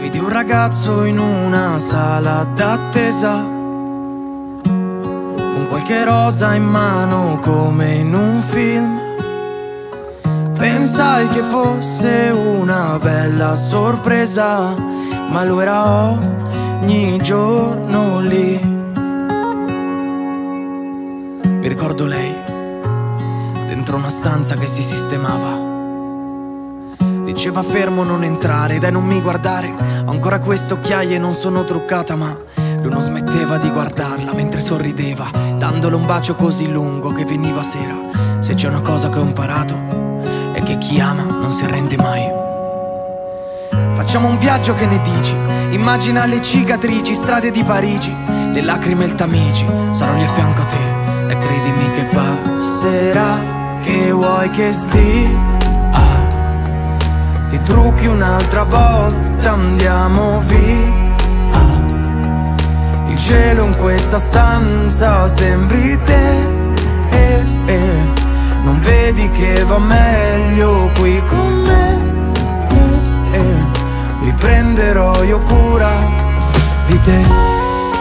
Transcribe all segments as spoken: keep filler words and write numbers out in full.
Vidi un ragazzo in una sala d'attesa, con qualche rosa in mano come in un film. Pensai che fosse una bella sorpresa, ma lui era ogni giorno lì. Mi ricordo lei, dentro una stanza che si sistemava. Diceva fermo, non entrare, dai non mi guardare, ho ancora queste occhiaie, non sono truccata. Ma lui non smetteva di guardarla mentre sorrideva, dandole un bacio così lungo che veniva sera. Se c'è una cosa che ho imparato è che chi ama non si arrende mai. Facciamo un viaggio, che ne dici? Immagina le cicatrici, strade di Parigi, le lacrime e il Tamigi. Sarò lì a fianco a te e credimi che passerà. Che vuoi che sia? Ti trucchi un'altra volta, andiamo via. Il cielo in questa stanza sembri te, eh, eh. Non vedi che va meglio qui con me, eh, eh. Mi prenderò io cura di te.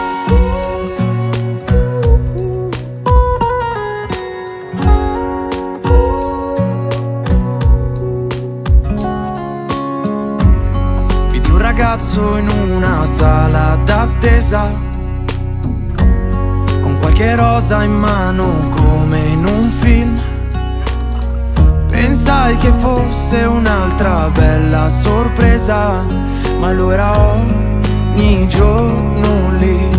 Ragazzo in una sala d'attesa, con qualche rosa in mano come in un film. Pensai che fosse un'altra bella sorpresa, ma lui era ogni giorno lì.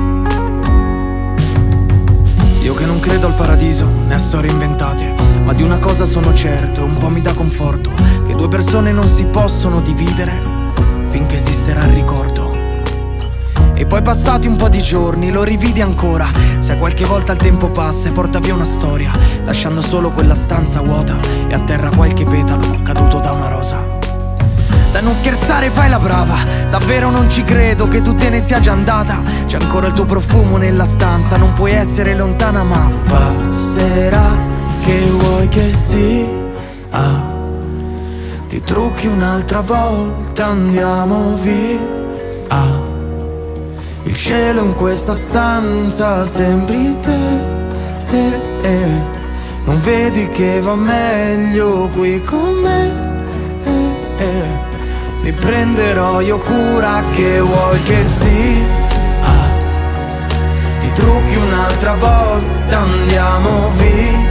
Io che non credo al paradiso né a storie inventate, ma di una cosa sono certo e un po' mi dà conforto: che due persone non si possono dividere finché esisterà il ricordo. E poi passati un po' di giorni lo rividi ancora. Se qualche volta il tempo passa e porta via una storia, lasciando solo quella stanza vuota e a terra qualche petalo caduto da una rosa. Da non scherzare fai la brava, davvero non ci credo che tu te ne sia già andata. C'è ancora il tuo profumo nella stanza, non puoi essere lontana, ma passerà. Che vuoi che sia? Ti trucchi un'altra volta, andiamo via. Il cielo in questa stanza sembri te, eh, eh. Non vedi che va meglio qui con me, eh, eh. Mi prenderò io cura. Che vuoi che sia? Ti trucchi un'altra volta, andiamo via.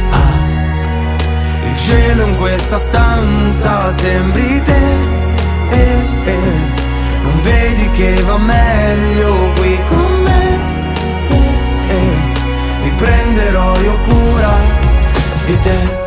Il cielo in questa stanza sembri te, eh, eh. Non vedi che va meglio qui con me, eh, eh. Mi prenderò io cura di te.